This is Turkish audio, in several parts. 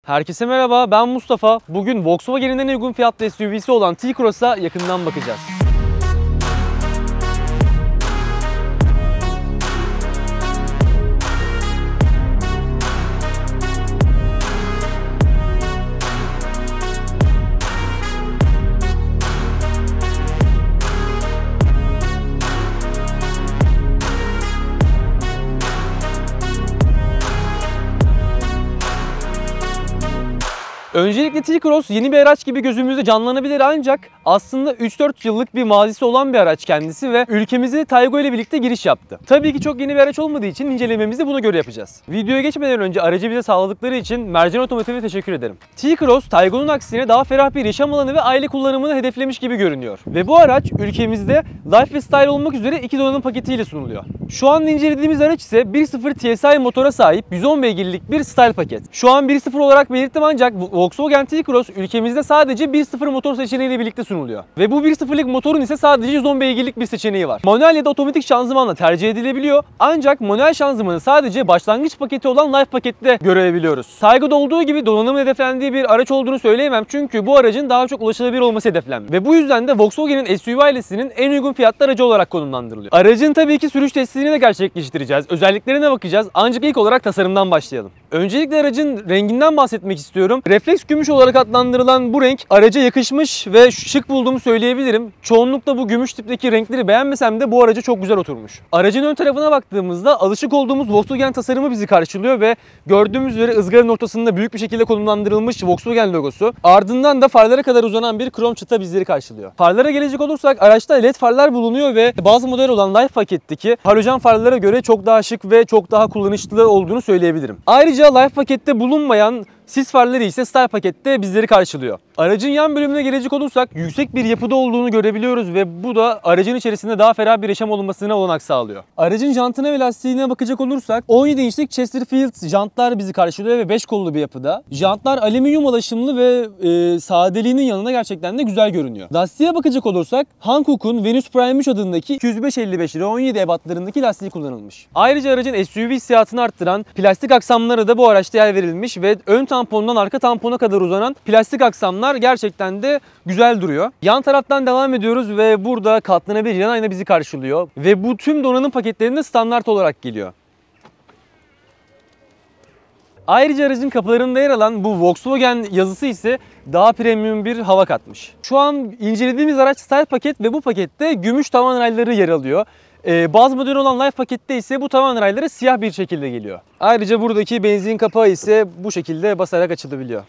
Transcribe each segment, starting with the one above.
Herkese merhaba, ben Mustafa. Bugün Volkswagen'in en uygun fiyatlı SUV'si olan T-Cross'a yakından bakacağız. Öncelikle T-Cross yeni bir araç gibi gözümüzde canlanabilir ancak aslında 3-4 yıllık bir mazisi olan bir araç kendisi ve ülkemize Taygo ile birlikte giriş yaptı. Tabii ki çok yeni bir araç olmadığı için incelememizi buna göre yapacağız. Videoya geçmeden önce aracı bize sağladıkları için Mercan Otomotiv'e teşekkür ederim. T-Cross, Taygo'nun aksine daha ferah bir yaşam alanı ve aile kullanımını hedeflemiş gibi görünüyor. Ve bu araç ülkemizde Life ve Style olmak üzere iki donanım paketiyle sunuluyor. Şu an incelediğimiz araç ise 1.0 TSI motora sahip 110 beygirlik bir Style paket. Şu an 1.0 olarak belirttim ancak Volkswagen T-Cross ülkemizde sadece 1.0 motor seçeneğiyle birlikte sunuluyor. Ve bu 1.0'lık motorun ise sadece 110 beygirlik bir seçeneği var. Manuel ya da otomatik şanzımanla tercih edilebiliyor. Ancak manuel şanzımanı sadece başlangıç paketi olan Life pakette görebiliyoruz. Taygo'da olduğu gibi donanımın hedeflendiği bir araç olduğunu söyleyemem çünkü bu aracın daha çok ulaşılabilir olması hedeflenmiş. Ve bu yüzden de Volkswagen'in SUV ailesinin en uygun fiyatlı aracı olarak konumlandırılıyor. Aracın tabii ki sürüş testini de gerçekleştireceğiz. Özelliklerine bakacağız. Ancak ilk olarak tasarımdan başlayalım. Öncelikle aracın renginden bahsetmek istiyorum. Refleks gümüş olarak adlandırılan bu renk araca yakışmış ve şık bulduğumu söyleyebilirim. Çoğunlukla bu gümüş tipteki renkleri beğenmesem de bu araca çok güzel oturmuş. Aracın ön tarafına baktığımızda alışık olduğumuz Volkswagen tasarımı bizi karşılıyor ve gördüğümüz üzere ızgaranın ortasında büyük bir şekilde konumlandırılmış Volkswagen logosu. Ardından da farlara kadar uzanan bir krom çıta bizleri karşılıyor. Farlara gelecek olursak araçta LED farlar bulunuyor ve bazı model olan Life paketteki halojen farlara göre çok daha şık ve çok daha kullanışlı olduğunu söyleyebilirim. Ayrıca Life pakette bulunmayan sis farları ise Style pakette bizleri karşılıyor. Aracın yan bölümüne gelecek olursak yüksek bir yapıda olduğunu görebiliyoruz ve bu da aracın içerisinde daha ferah bir yaşam olmasına olanak sağlıyor. Aracın jantına ve lastiğine bakacak olursak 17 inçlik Chesterfield jantlar bizi karşılıyor ve 5 kollu bir yapıda. Jantlar alüminyum alaşımlı ve sadeliğinin yanında gerçekten de güzel görünüyor. Lastiğe bakacak olursak Hankook'un Venus Prime 3 adındaki 205/55 R17 ebatlarındaki lastiği kullanılmış. Ayrıca aracın SUV hissiyatını arttıran plastik aksamlara da bu araçta yer verilmiş ve ön tampondan arka tampona kadar uzanan plastik aksamlar gerçekten de güzel duruyor. Yan taraftan devam ediyoruz ve burada katlanabilir yan ayna bizi karşılıyor ve bu tüm donanım paketlerinde standart olarak geliyor. Ayrıca aracın kapılarında yer alan bu Volkswagen yazısı ise daha premium bir hava katmış. Şu an incelediğimiz araç Style paket ve bu pakette gümüş tavan rayları yer alıyor. Bazı model olan Life pakette ise bu tavan rayları siyah bir şekilde geliyor. Ayrıca buradaki benzin kapağı ise bu şekilde basarak açılabiliyor.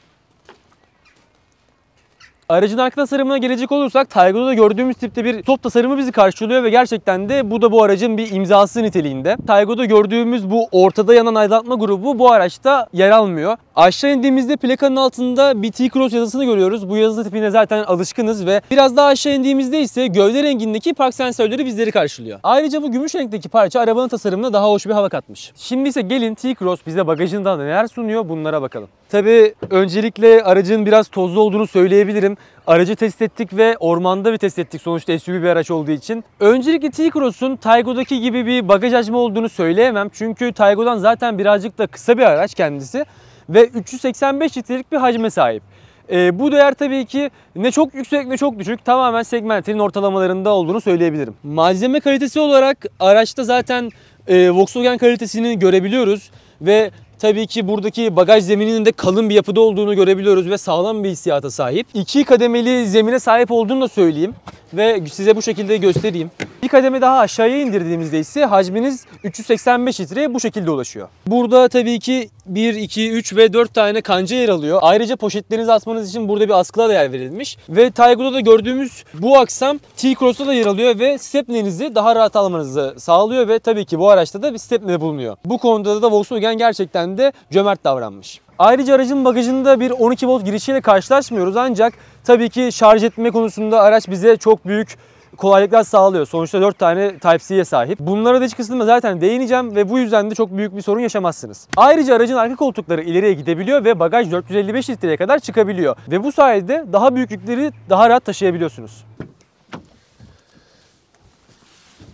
Aracın arka tasarımına gelecek olursak Taygo'da gördüğümüz tipte bir top tasarımı bizi karşılıyor ve gerçekten de bu da bu aracın bir imzası niteliğinde. Taygo'da gördüğümüz bu ortada yanan aydınlatma grubu bu araçta yer almıyor. Aşağı indiğimizde plakanın altında bir T-Cross yazısını görüyoruz. Bu yazı tipine zaten alışkınız ve biraz daha aşağı indiğimizde ise gövde rengindeki park sensörleri bizleri karşılıyor. Ayrıca bu gümüş renkteki parça arabanın tasarımına daha hoş bir hava katmış. Şimdi ise gelin T-Cross bize bagajında neler sunuyor bunlara bakalım. Tabii öncelikle aracın biraz tozlu olduğunu söyleyebilirim. Aracı test ettik ve ormanda bir test ettik sonuçta SUV bir araç olduğu için. Öncelikle T-Cross'un Taygo'daki gibi bir bagaj hacmi olduğunu söyleyemem. Çünkü Taygo'dan zaten birazcık da kısa bir araç kendisi ve 385 litrelik bir hacme sahip. Bu değer tabii ki ne çok yüksek ne çok düşük, tamamen segmentinin ortalamalarında olduğunu söyleyebilirim. Malzeme kalitesi olarak araçta zaten Volkswagen kalitesini görebiliyoruz ve tabii ki buradaki bagaj zemininin de kalın bir yapıda olduğunu görebiliyoruz ve sağlam bir hissiyata sahip. 2 kademeli zemine sahip olduğunu da söyleyeyim ve size bu şekilde göstereyim. Bir kademe daha aşağıya indirdiğimizde ise hacminiz 385 litreye bu şekilde ulaşıyor. Burada tabii ki 1, 2, 3 ve 4 tane kanca yer alıyor. Ayrıca poşetlerinizi asmanız için burada bir askıla da yer verilmiş. Ve Taygo'da da gördüğümüz bu aksam T-Cross'ta da yer alıyor ve stepnenizi daha rahat almanızı sağlıyor ve tabii ki bu araçta da bir stepne bulunuyor. Bu konuda da Volkswagen gerçekten de cömert davranmış. Ayrıca aracın bagajında bir 12 volt girişiyle karşılaşmıyoruz ancak tabii ki şarj etme konusunda araç bize çok büyük kolaylıklar sağlıyor. Sonuçta 4 tane Type-C'ye sahip. Bunlara da iç kısmında zaten değineceğim ve bu yüzden de çok büyük bir sorun yaşamazsınız. Ayrıca aracın arka koltukları ileriye gidebiliyor ve bagaj 455 litreye kadar çıkabiliyor. Ve bu sayede daha büyük yükleri daha rahat taşıyabiliyorsunuz.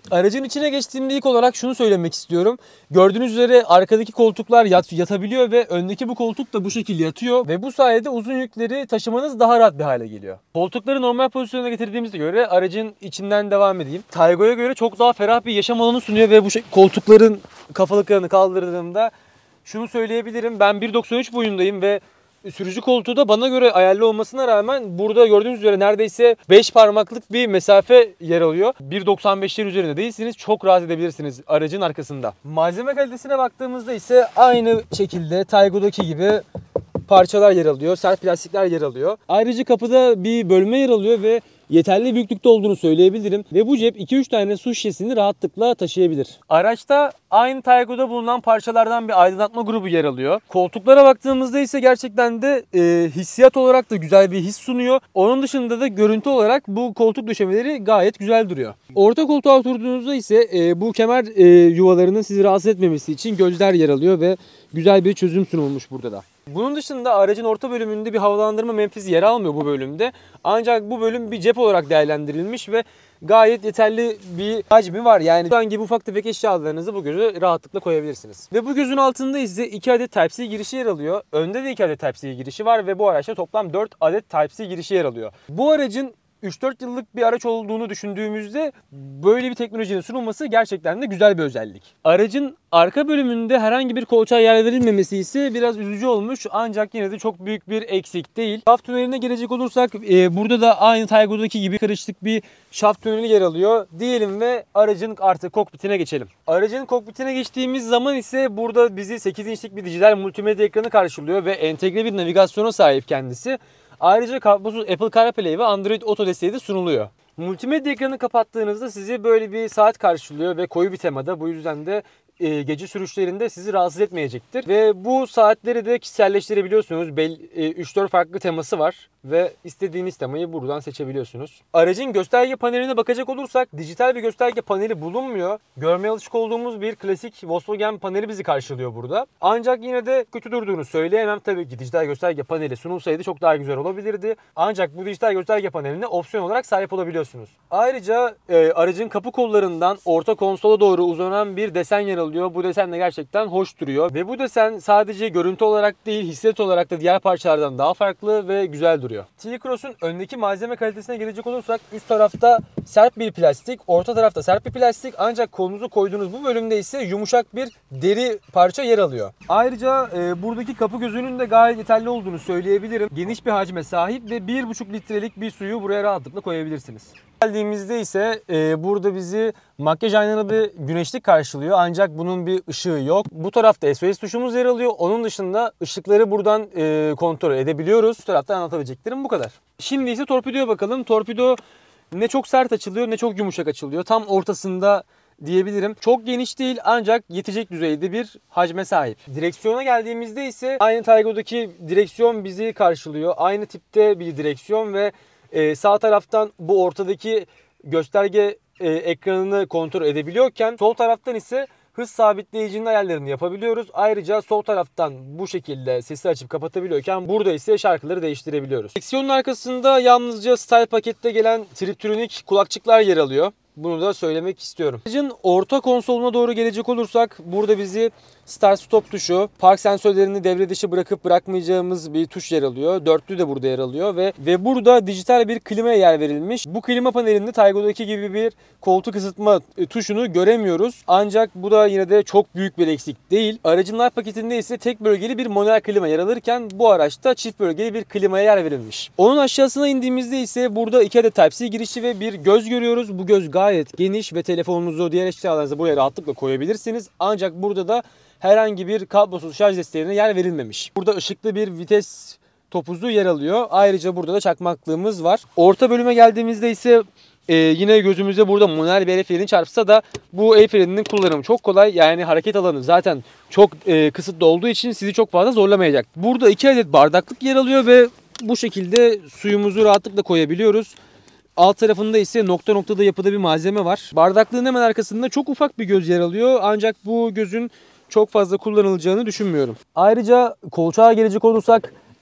Aracın içine geçtiğimde ilk olarak şunu söylemek istiyorum. Gördüğünüz üzere arkadaki koltuklar yatabiliyor ve öndeki bu koltuk da bu şekilde yatıyor. Ve bu sayede uzun yükleri taşımanız daha rahat bir hale geliyor. Koltukları normal pozisyona getirdiğimize göre aracın içinden devam edeyim. Taygo'ya göre çok daha ferah bir yaşam alanı sunuyor ve bu koltukların kafalıklarını kaldırdığımda şunu söyleyebilirim. Ben 1.93 boyundayım ve sürücü koltuğu da bana göre ayarlı olmasına rağmen burada gördüğünüz üzere neredeyse 5 parmaklık bir mesafe yer alıyor. 1.95'ler üzerinde değilsiniz. Çok rahat edebilirsiniz aracın arkasında. Malzeme kalitesine baktığımızda ise aynı şekilde Taygo'daki gibi parçalar yer alıyor. Sert plastikler yer alıyor. Ayrıca kapıda bir bölme yer alıyor ve yeterli büyüklükte olduğunu söyleyebilirim. Ve bu cep 2-3 tane su şişesini rahatlıkla taşıyabilir. Araçta aynı Taygo'da bulunan parçalardan bir aydınlatma grubu yer alıyor. Koltuklara baktığımızda ise gerçekten de hissiyat olarak da güzel bir his sunuyor. Onun dışında da görüntü olarak bu koltuk döşemeleri gayet güzel duruyor. Orta koltuğa oturduğunuzda ise bu kemer yuvalarının sizi rahatsız etmemesi için gözler yer alıyor ve güzel bir çözüm sunulmuş burada da. Bunun dışında aracın orta bölümünde bir havalandırma menfezi yer almıyor bu bölümde. Ancak bu bölüm bir cep olarak değerlendirilmiş ve gayet yeterli bir hacmi var. Yani şu an gibi ufak tefek eşyalarınızı bu göze rahatlıkla koyabilirsiniz. Ve bu gözün altında ise 2 adet Type-C girişi yer alıyor. Önde de 2 adet Type-C girişi var ve bu araçta toplam 4 adet Type-C girişi yer alıyor. Bu aracın 3-4 yıllık bir araç olduğunu düşündüğümüzde böyle bir teknolojinin sunulması gerçekten de güzel bir özellik. Aracın arka bölümünde herhangi bir koltuğa yer verilmemesi ise biraz üzücü olmuş ancak yine de çok büyük bir eksik değil. Şaft tüneline gelecek olursak burada da aynı Taygo'daki gibi karışık bir şaft tüneli yer alıyor diyelim ve aracın artık kokpitine geçelim. Aracın kokpitine geçtiğimiz zaman ise burada bizi 8 inçlik bir dijital multimedya ekranı karşılıyor ve entegre bir navigasyona sahip kendisi. Ayrıca kablosuz Apple CarPlay ve Android Auto desteği de sunuluyor. Multimedya ekranı kapattığınızda sizi böyle bir saat karşılıyor ve koyu bir temada. Bu yüzden de gece sürüşlerinde sizi rahatsız etmeyecektir. Ve bu saatleri de kişiselleştirebiliyorsunuz. 3-4 farklı teması var ve istediğiniz temayı buradan seçebiliyorsunuz. Aracın gösterge paneline bakacak olursak dijital bir gösterge paneli bulunmuyor. Görmeye alışık olduğumuz bir klasik Volkswagen paneli bizi karşılıyor burada. Ancak yine de kötü durduğunu söyleyemem. Tabii ki dijital gösterge paneli sunulsaydı çok daha güzel olabilirdi. Ancak bu dijital gösterge paneline opsiyon olarak sahip olabiliyorsunuz. Ayrıca aracın kapı kollarından orta konsola doğru uzanan bir desen yer alıyor. Bu desen de gerçekten hoş duruyor. Ve bu desen sadece görüntü olarak değil, hissiyat olarak da diğer parçalardan daha farklı ve güzel duruyor. T-Cross'un öndeki malzeme kalitesine gelecek olursak üst tarafta sert bir plastik, orta tarafta sert bir plastik ancak kolunuzu koyduğunuz bu bölümde ise yumuşak bir deri parça yer alıyor. Ayrıca buradaki kapı gözünün de gayet yeterli olduğunu söyleyebilirim. Geniş bir hacme sahip ve 1,5 litrelik bir suyu buraya rahatlıkla koyabilirsiniz. Geldiğimizde ise burada bizi makyaj aynalı bir güneşlik karşılıyor ancak bunun bir ışığı yok. Bu tarafta SOS tuşumuz yer alıyor. Onun dışında ışıkları buradan kontrol edebiliyoruz. Bu tarafta anlatabileceklerim bu kadar. Şimdi ise torpidoya bakalım. Torpido ne çok sert açılıyor ne çok yumuşak açılıyor. Tam ortasında diyebilirim. Çok geniş değil ancak yetecek düzeyde bir hacme sahip. Direksiyona geldiğimizde ise aynı Taygo'daki direksiyon bizi karşılıyor. Aynı tipte bir direksiyon ve sağ taraftan bu ortadaki gösterge ekranını kontrol edebiliyorken sol taraftan ise hız sabitleyicinin ayarlarını yapabiliyoruz. Ayrıca sol taraftan bu şekilde sesi açıp kapatabiliyorken burada ise şarkıları değiştirebiliyoruz. Direksiyonun arkasında yalnızca Style pakette gelen Triptronic kulakçıklar yer alıyor. Bunu da söylemek istiyorum. Aracın orta konsoluna doğru gelecek olursak burada bizi Start Stop tuşu, park sensörlerini devre dışı bırakıp bırakmayacağımız bir tuş yer alıyor. Dörtlü de burada yer alıyor ve burada dijital bir klimaya yer verilmiş. Bu klima panelinde Taygo'daki gibi bir koltuk ısıtma tuşunu göremiyoruz. Ancak bu da yine de çok büyük bir eksik değil. Aracın light paketinde ise tek bölgeli bir manuel klima yer alırken bu araçta çift bölgeli bir klimaya yer verilmiş. Onun aşağısına indiğimizde ise burada 2 adet Type-C girişi ve bir göz görüyoruz. Bu göz gayet geniş ve telefonunuzu, diğer eşyalarınızı buraya rahatlıkla koyabilirsiniz. Ancak burada da herhangi bir kablosuz şarj desteğine yer verilmemiş. Burada ışıklı bir vites topuzu yer alıyor. Ayrıca burada da çakmaklığımız var. Orta bölüme geldiğimizde ise yine gözümüze burada manuel bir el freni çarpsa da bu el freninin kullanımı çok kolay. Yani hareket alanı zaten çok kısıtlı olduğu için sizi çok fazla zorlamayacak. Burada 2 adet bardaklık yer alıyor ve bu şekilde suyumuzu rahatlıkla koyabiliyoruz. Alt tarafında ise nokta noktada yapıda bir malzeme var. Bardaklığın hemen arkasında çok ufak bir göz yer alıyor. Ancak bu gözün çok fazla kullanılacağını düşünmüyorum. Ayrıca koltuğa gelecek olursak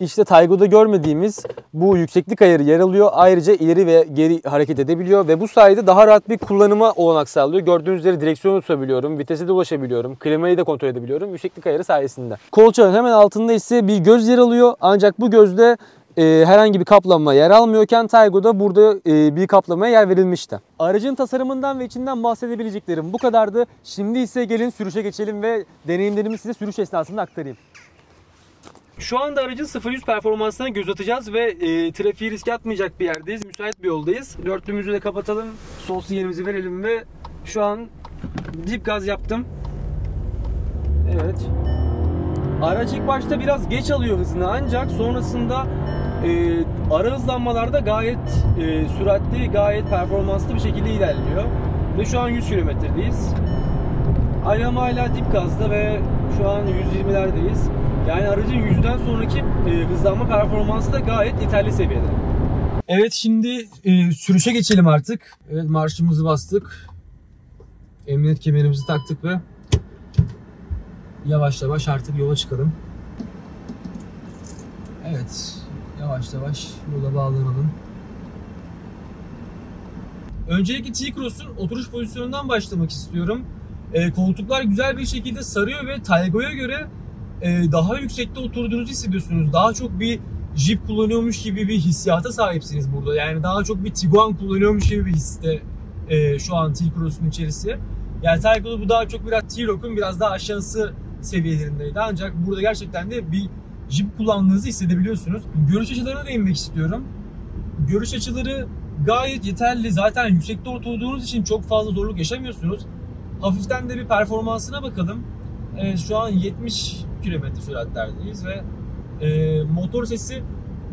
İşte Taygo'da görmediğimiz bu yükseklik ayarı yer alıyor. Ayrıca ileri ve geri hareket edebiliyor ve bu sayede daha rahat bir kullanıma olanak sağlıyor. Gördüğünüz üzere direksiyonu tutabiliyorum, vitese de ulaşabiliyorum, klimayı da kontrol edebiliyorum yükseklik ayarı sayesinde. Kolçağın hemen altında ise bir göz yer alıyor. Ancak bu gözde herhangi bir kaplama yer almıyorken Taygo'da burada bir kaplamaya yer verilmişti. Aracın tasarımından ve içinden bahsedebileceklerim bu kadardı. Şimdi ise gelin sürüşe geçelim ve deneyimlerimi size sürüş esnasında aktarayım. Şu anda aracın 0-100 performansına göz atacağız ve trafiği riske atmayacak bir yerdeyiz. Müsait bir yoldayız. Dörtlüğümüzü de kapatalım. Sol sinyalimizi verelim ve şu an dip gaz yaptım. Evet. Araç ilk başta biraz geç alıyor hızını ancak sonrasında ara hızlanmalarda gayet süratli, gayet performanslı bir şekilde ilerliyor. Ve şu an 100 kilometredeyiz. Ayağım hala dip gazda ve şu an 120'lerdeyiz. Yani aracın 100'den sonraki hızlanma performansı da gayet yeterli seviyede. Evet, şimdi sürüşe geçelim artık. Evet, marşımızı bastık. Emniyet kemerimizi taktık ve yavaş yavaş artık yola çıkalım. Evet, yavaş yavaş yola bağlanalım. Öncelikle T-Cross'un oturuş pozisyonundan başlamak istiyorum. Koltuklar güzel bir şekilde sarıyor ve Taygo'ya göre daha yüksekte oturduğunuzu hissediyorsunuz. Daha çok bir Jeep kullanıyormuş gibi bir hissiyata sahipsiniz burada. Yani daha çok bir Tiguan kullanıyormuş gibi bir hisse şu an T-Cross'un içerisi. Yani Taygo'da bu daha çok biraz T-Roc'un biraz daha aşağısı seviyelerindeydi. Ancak burada gerçekten de bir Jeep kullandığınızı hissedebiliyorsunuz. Görüş açılarına değinmek istiyorum. Görüş açıları gayet yeterli. Zaten yüksekte oturduğunuz için çok fazla zorluk yaşamıyorsunuz. Hafiften de bir performansına bakalım. Şu an 70 km süratlerdeyiz ve motor sesi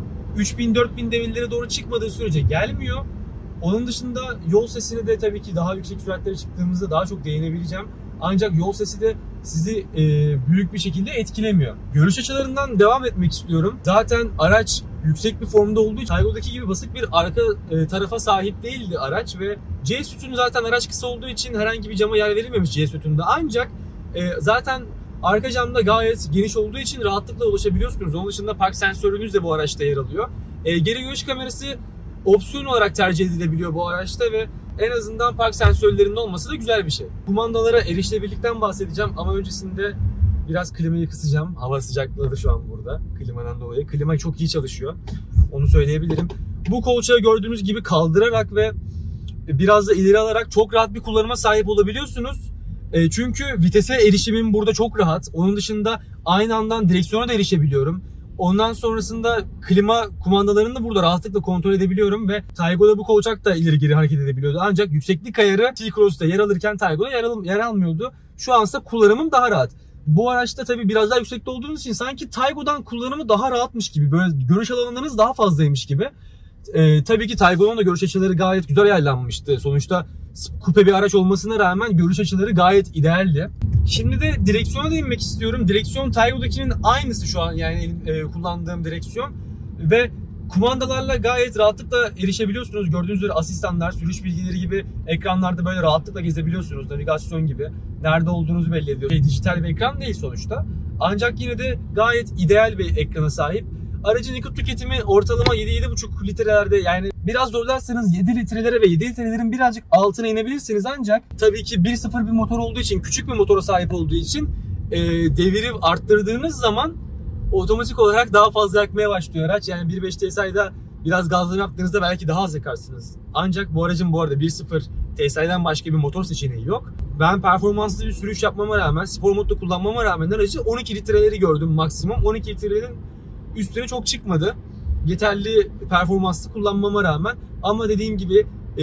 3000-4000 devirlere doğru çıkmadığı sürece gelmiyor. Onun dışında yol sesine de tabii ki daha yüksek süratlere çıktığımızda daha çok değinebileceğim. Ancak yol sesi de sizi büyük bir şekilde etkilemiyor. Görüş açılarından devam etmek istiyorum. Zaten araç yüksek bir formda olduğu için Taygo'daki gibi basık bir arka tarafa sahip değildi araç ve C sütunu zaten araç kısa olduğu için herhangi bir cama yer verilmemiş C sütununda. Ancak zaten arka camda gayet geniş olduğu için rahatlıkla ulaşabiliyorsunuz. Onun dışında park sensörünüz de bu araçta yer alıyor. Geri görüş kamerası opsiyon olarak tercih edilebiliyor bu araçta ve en azından park sensörlerinin olması da güzel bir şey. Kumandalara erişilebilirlikten bahsedeceğim ama öncesinde biraz klimayı kısacağım. Hava sıcaklığı da şu an burada klimadan dolayı. Klima çok iyi çalışıyor. Onu söyleyebilirim. Bu kolçağı gördüğünüz gibi kaldırarak ve biraz da ileri alarak çok rahat bir kullanıma sahip olabiliyorsunuz. Çünkü vitese erişimim burada çok rahat. Onun dışında aynı anda direksiyona da erişebiliyorum. Ondan sonrasında klima kumandalarını da burada rahatlıkla kontrol edebiliyorum ve Taygo'da bu kolçak da ileri geri hareket edebiliyordu. Ancak yükseklik ayarı T-Cross'ta yer alırken Taygo'da yer almıyordu. Şu ansa kullanımım daha rahat. Bu araçta tabii biraz daha yüksekte olduğunuz için sanki Taygo'dan kullanımı daha rahatmış gibi, böyle görüş alanlarınız daha fazlaymış gibi. Tabii ki Taygo'nun da görüş açıları gayet güzel ayarlanmıştı. Sonuçta kupe bir araç olmasına rağmen görüş açıları gayet idealdi. Şimdi de direksiyona değinmek istiyorum. Direksiyon Taygo'dakinin aynısı şu an, yani kullandığım direksiyon. Ve kumandalarla gayet rahatlıkla erişebiliyorsunuz. Gördüğünüz üzere asistanlar, sürüş bilgileri gibi ekranlarda böyle rahatlıkla gezebiliyorsunuz. Navigasyon gibi. Nerede olduğunuzu belli ediyor. Dijital bir ekran değil sonuçta. Ancak yine de gayet ideal bir ekrana sahip. Aracın yakıt tüketimi ortalama 7-7,5 litrelerde, yani biraz zorlarsanız 7 litrelere ve 7 litrelerin birazcık altına inebilirsiniz ancak tabii ki 1.0 bir motor olduğu için, küçük bir motora sahip olduğu için deviri arttırdığınız zaman otomatik olarak daha fazla yakmaya başlıyor araç. Yani 1.5 TSI'da biraz gazlama yaptığınızda belki daha az yakarsınız. Ancak bu aracın bu arada 1.0 TSI'den başka bir motor seçeneği yok. Ben performanslı bir sürüş yapmama rağmen, spor modda kullanmama rağmen aracı 12 litreleri gördüm maksimum. 12 litrelerin üstüne çok çıkmadı. Yeterli performanslı kullanmama rağmen. Ama dediğim gibi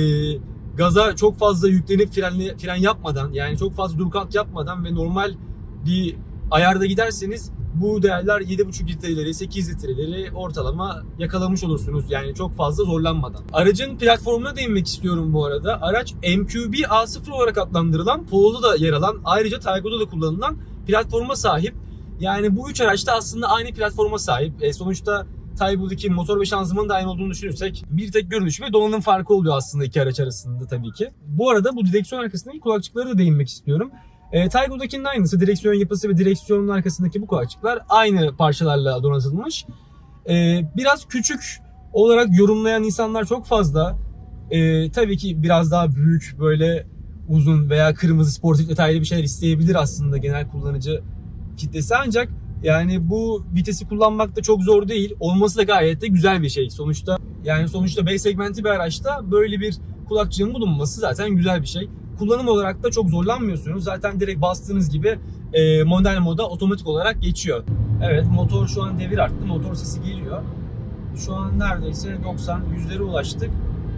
gaza çok fazla yüklenip fren yapmadan, yani çok fazla dur kalk yapmadan ve normal bir ayarda giderseniz bu değerler 7,5 litreleri, 8 litreleri ortalama yakalamış olursunuz. Yani çok fazla zorlanmadan. Aracın platformuna değinmek istiyorum bu arada. Araç MQB A0 olarak adlandırılan, Polo'da da yer alan, ayrıca Taygo'da da kullanılan platforma sahip. Yani bu üç araçta aslında aynı platforma sahip. Sonuçta Taygo'daki motor ve şanzımanın da aynı olduğunu düşünürsek bir tek görünüş ve donanım farkı oluyor aslında iki araç arasında tabii ki. Bu arada bu direksiyon arkasındaki kulakçıklara da değinmek istiyorum. Taygo'dakinin aynısı, direksiyon yapısı ve direksiyonun arkasındaki bu kulakçıklar aynı parçalarla donatılmış. Biraz küçük olarak yorumlayan insanlar çok fazla. Tabii ki biraz daha büyük, böyle uzun veya kırmızı sportif detaylı bir şeyler isteyebilir aslında genel kullanıcı kitlesi, ancak yani bu vitesi kullanmak da çok zor değil. Olması da gayet de güzel bir şey. Sonuçta B segmenti bir araçta böyle bir kulakçığın bulunması zaten güzel bir şey. Kullanım olarak da çok zorlanmıyorsunuz. Zaten direkt bastığınız gibi model moda otomatik olarak geçiyor. Evet, motor şu an devir arttı. Motor sesi geliyor. Şu an neredeyse 90-100'lere ulaştık.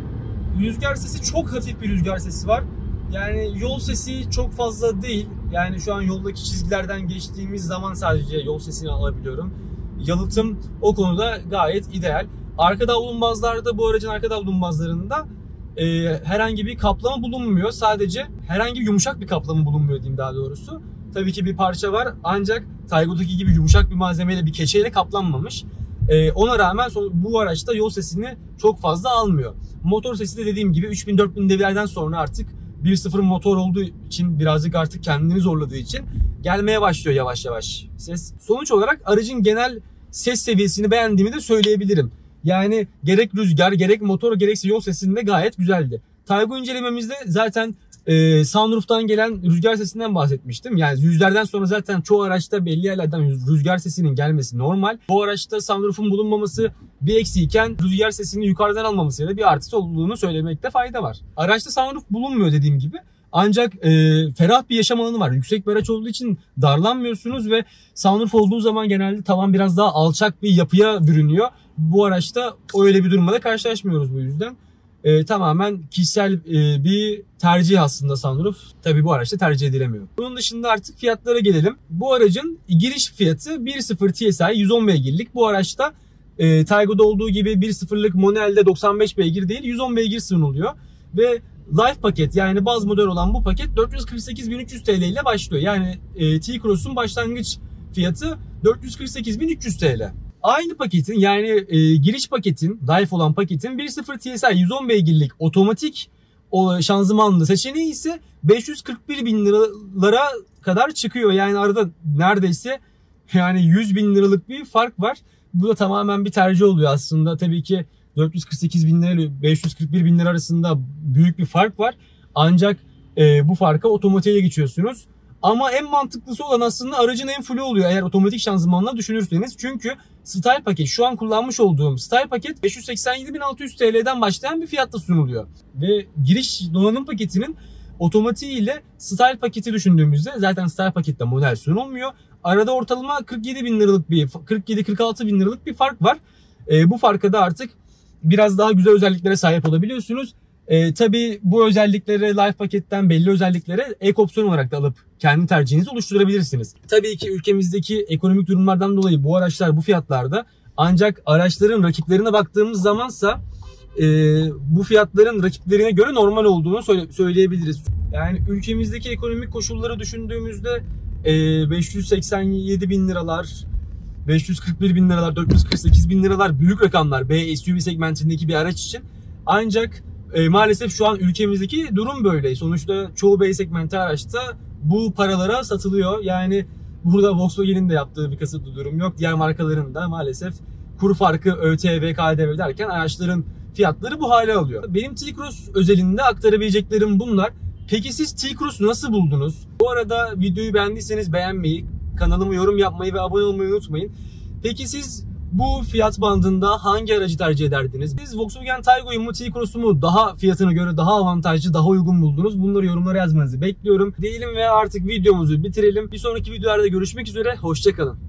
Rüzgar sesi, çok hafif bir rüzgar sesi var. Yani yol sesi çok fazla değil. Yani şu an yoldaki çizgilerden geçtiğimiz zaman sadece yol sesini alabiliyorum. Yalıtım o konuda gayet ideal. Arka davlumbazlarda, bu aracın arka davlumbazlarında herhangi bir kaplama bulunmuyor. Sadece herhangi bir yumuşak bir kaplama bulunmuyor diyeyim daha doğrusu. Tabii ki bir parça var, ancak Taygo'daki gibi yumuşak bir malzemeyle, bir keçeyle kaplanmamış. Ona rağmen bu araçta yol sesini çok fazla almıyor. Motor sesi de dediğim gibi 3000-4000 devirlerden sonra artık 1.0 motor olduğu için, birazcık artık kendini zorladığı için gelmeye başlıyor yavaş yavaş ses. Sonuç olarak aracın genel ses seviyesini beğendiğimi de söyleyebilirim. Yani gerek rüzgar, gerek motor, gerekse yol sesinde gayet güzeldi. Taygo incelememizde zaten sunroof'tan gelen rüzgar sesinden bahsetmiştim. Yani yüzlerden sonra zaten çoğu araçta belli yerlerden rüzgar sesinin gelmesi normal. Bu araçta sunroof'un bulunmaması bir eksiyken rüzgar sesini yukarıdan almamasıyla bir artısı olduğunu söylemekte fayda var. Araçta sunroof bulunmuyor dediğim gibi. Ancak ferah bir yaşam alanı var. Yüksek bir araç olduğu için darlanmıyorsunuz ve sunroof olduğu zaman genelde tavan biraz daha alçak bir yapıya bürünüyor. Bu araçta öyle bir durumla da karşılaşmıyoruz bu yüzden. Tamamen kişisel bir tercih aslında sunroof. Tabii bu araçta tercih edilemiyor. Bunun dışında artık fiyatlara gelelim. Bu aracın giriş fiyatı 1.0 TSI 110 beygirlik. Bu araçta Taygo'da olduğu gibi 1.0'lık Monel'de 95 beygir değil 110 beygir sunuluyor. Ve Life paket, yani baz model olan bu paket 448.300 TL ile başlıyor. Yani T-Cross'un başlangıç fiyatı 448.300 TL. Aynı paketin, yani giriş paketin, Life olan paketin 1.0 TSI 110 beygirlik otomatik şanzımanlı seçeneği ise 541.000 liralara kadar çıkıyor. Yani arada neredeyse yani 100.000 liralık bir fark var. Bu da tamamen bir tercih oluyor aslında. Tabii ki 448.000 lira ile 541.000 lira arasında büyük bir fark var. Ancak bu farka otomatiğe geçiyorsunuz. Ama en mantıklısı olan aslında aracın en fullü oluyor eğer otomatik şanzımanla düşünürseniz. Çünkü Style paket, şu an kullanmış olduğum Style paket 587.600 TL'den başlayan bir fiyatta sunuluyor. Ve giriş donanım paketinin otomatiği ile Style paketi düşündüğümüzde, zaten Style pakette model sunulmuyor. Arada ortalama 47.000 liralık bir 47-46.000 liralık bir fark var. Bu farka da artık biraz daha güzel özelliklere sahip olabiliyorsunuz. Tabii bu özelliklere, Life paketten belli özelliklere ek opsiyon olarak da alıp kendi tercihinizi oluşturabilirsiniz. Tabii ki ülkemizdeki ekonomik durumlardan dolayı bu araçlar bu fiyatlarda, ancak araçların rakiplerine baktığımız zamansa bu fiyatların rakiplerine göre normal olduğunu söyleyebiliriz. Yani ülkemizdeki ekonomik koşulları düşündüğümüzde 587.000 liralar, 541.000 liralar, 448.000 liralar büyük rakamlar B SUV segmentindeki bir araç için. Ancak maalesef şu an ülkemizdeki durum böyle. Sonuçta çoğu B segmenti araçta bu paralara satılıyor. Yani burada Volkswagen'in de yaptığı bir kasıtlı durum yok. Diğer markaların da maalesef kur farkı, ÖTV, KDV derken araçların fiyatları bu hale alıyor. Benim T-Cross özelinde aktarabileceklerim bunlar. Peki siz T-Cross'u nasıl buldunuz? Bu arada videoyu beğendiyseniz beğenmeyi, kanalıma yorum yapmayı ve abone olmayı unutmayın. Peki siz bu fiyat bandında hangi aracı tercih ederdiniz? Siz Volkswagen Taygo'yu mu, T-Cross'u mu daha fiyatına göre daha avantajlı, daha uygun buldunuz? Bunları yorumlara yazmanızı bekliyorum. Diyelim ve artık videomuzu bitirelim. Bir sonraki videolarda görüşmek üzere. Hoşça kalın.